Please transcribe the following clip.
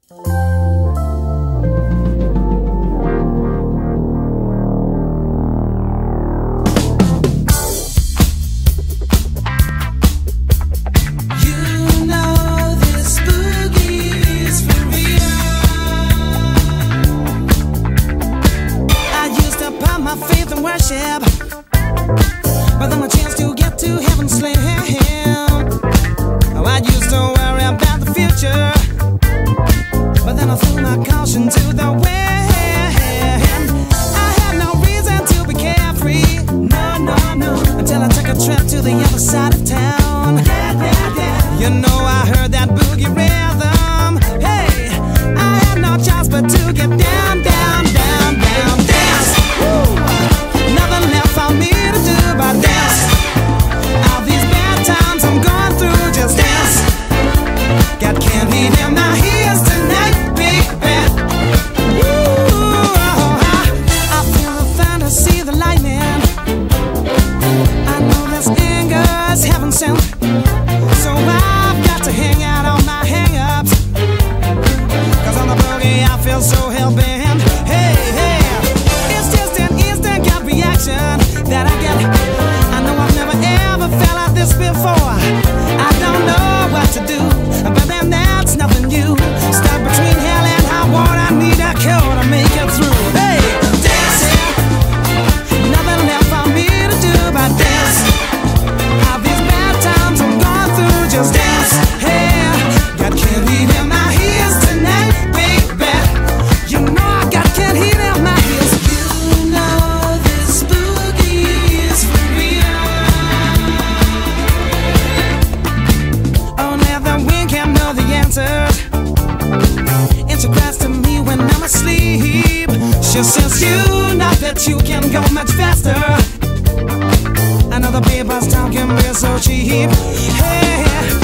Worship, but then a chance to get to heaven slim. Oh, I used to worry about the future, but then I threw my caution to the wind. I had no reason to be carefree, no, until I took a trip to the other side of town. You know I heard that boogie rhythm. Hey, I had no choice but to get down, down, down, down, dance. Woo! Nothing left for me to do but dance. All these bad times I'm going through, just dance. Got candy in my ears tonight, baby. Woo! I feel the thunder, see the lightning. I know this anger is heaven sent, so I've got to hang out on my hang-ups. 'Cause on the boogie I feel so hell-bent. Hey, hey, it's just an instant gut reaction that I get. I know I've never ever felt like this before. I don't know what to do, but then that's nothing new. Stuck between hell and high water, I need a cure to make it through. Hey, dancing, nothing left for me to do but dance. All these bad times I'm going through, just dance. Hey, got candy in my ears tonight, baby. You know I got candy in my ears. You know this boogie is for real. Only the wind can know the answers. It's a cries to me when I'm asleep. She says you know that you can go much faster. I know the people's talking real so cheap. Hey,